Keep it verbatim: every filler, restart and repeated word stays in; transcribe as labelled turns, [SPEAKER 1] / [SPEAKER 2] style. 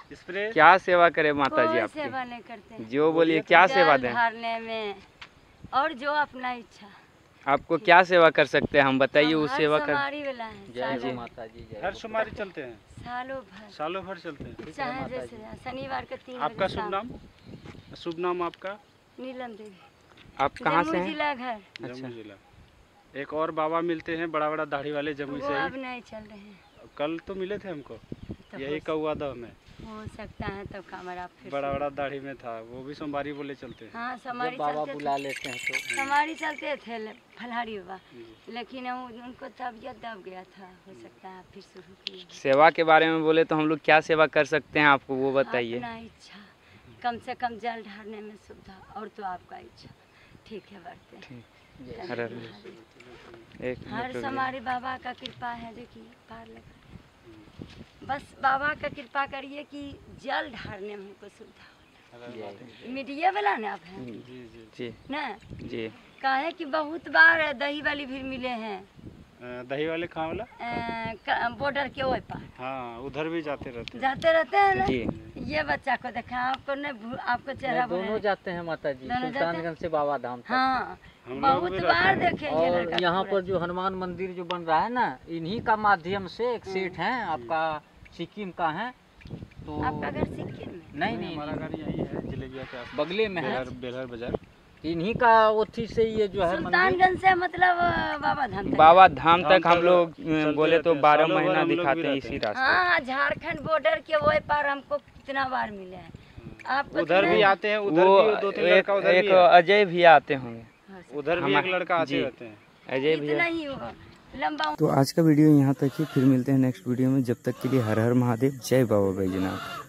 [SPEAKER 1] Spray.
[SPEAKER 2] क्या सेवा करे माता जी आपकी?
[SPEAKER 3] सेवा नहीं करते,
[SPEAKER 2] जो बोलिए क्या सेवा दें?
[SPEAKER 3] भरने में और जो अपना इच्छा।
[SPEAKER 2] आपको क्या सेवा कर सकते हैं हम बताइए, उस सेवा कर।
[SPEAKER 3] वाला है।
[SPEAKER 4] जय माता जी।
[SPEAKER 1] हर सोमवारी चलते हैं,
[SPEAKER 3] सालों भर
[SPEAKER 1] सालों भर चलते हैं।
[SPEAKER 3] चाहे जैसे शनिवार के तीन।
[SPEAKER 1] आपका शुभ नाम? शुभ नाम आपका?
[SPEAKER 3] नीलम देवी।
[SPEAKER 2] आप कहाँ से हैं?
[SPEAKER 3] जिला घर।
[SPEAKER 1] जम्मू जिला। एक और बाबा मिलते हैं बड़ा बड़ा दाढ़ी वाले जम्मू से।
[SPEAKER 3] अब नहीं चल रहे हैं।
[SPEAKER 1] कल तो मिले थे हमको,
[SPEAKER 3] तो
[SPEAKER 1] यही कौआ दह में।
[SPEAKER 3] हो सकता है तो कमरा फिर
[SPEAKER 1] बड़ा बड़ा दाढ़ी में था, वो भी सोमवारी बोले चलते हैं।
[SPEAKER 3] हाँ सोमवारी
[SPEAKER 4] बाबा बुला लेते हैं तो
[SPEAKER 3] सोमवारी चलते थे फलहारी बाबा, लेकिन उनको तबीयत दब गया था, हो सकता है फिर शुरू किया।
[SPEAKER 2] सेवा के बारे में बोले तो हम लोग क्या सेवा कर सकते हैं आपको वो बताइए।
[SPEAKER 3] अपना इच्छा, कम से कम जल ढारने में सुविधा, और तो आपका इच्छा। ठीक है बढ़ते हैं। एक हर हमारे बाबा का कृपा है, देखिए पार लगा, बस बाबा का कृपा करिए कि जल ढारने में हमको सुविधा। मीडिया वाला ना आप हैं
[SPEAKER 2] जी
[SPEAKER 3] ना
[SPEAKER 2] जी,
[SPEAKER 3] कहे कि बहुत बार दही वाली भी मिले हैं।
[SPEAKER 1] दही वाले खाने वाला
[SPEAKER 3] बॉर्डर के ओर पार।
[SPEAKER 1] हाँ उधर भी जाते रहते
[SPEAKER 3] जाते रहते हैं ना
[SPEAKER 2] जी।
[SPEAKER 3] ये बच्चा को देखा, आपको नहीं, आपको चेहरा
[SPEAKER 4] दोनों जाते हैं माता जी, सुल्तानगंज से बाबा धाम तक।
[SPEAKER 3] हाँ बहुत बार देखे।
[SPEAKER 4] और यहाँ पर जो हनुमान मंदिर जो बन रहा है ना, इन्हीं का माध्यम से एक सेठ हैं आपका, सिक्किम का है। तो
[SPEAKER 3] आपका घर सिक्किम में?
[SPEAKER 4] नहीं नहीं,
[SPEAKER 1] हमारा घर यही है जलेबिया के आस
[SPEAKER 4] बगले में है,
[SPEAKER 1] बेलहर बाजार।
[SPEAKER 4] इन्हीं का ओथी से ये जो है
[SPEAKER 3] सुल्तानगंज से मतलब बाबा धाम तक।
[SPEAKER 2] बाबा धाम तक हम लोग बोले तो बारह महीना दिखाते हैं इसी रास्ते।
[SPEAKER 3] हाँ झारखंड बॉर्डर के वो पार हमको कितना बार मिले हैं। आपको
[SPEAKER 1] उधर भी आते हैं, उधर
[SPEAKER 2] वो
[SPEAKER 1] भी दो तीन लड़का उधर
[SPEAKER 2] एक
[SPEAKER 1] भी है।
[SPEAKER 2] अजय भी आते होंगे,
[SPEAKER 1] उधर भी एक लड़का आते रहते हैं।
[SPEAKER 2] अजय भी
[SPEAKER 3] इतना ही होगा लंबा।
[SPEAKER 2] तो आज का वीडियो यहाँ तक ही, फिर मिलते हैं नेक्स्ट वीडियो में। जब तक के लिए हर हर महादेव, जय बाबा बैजनाथ।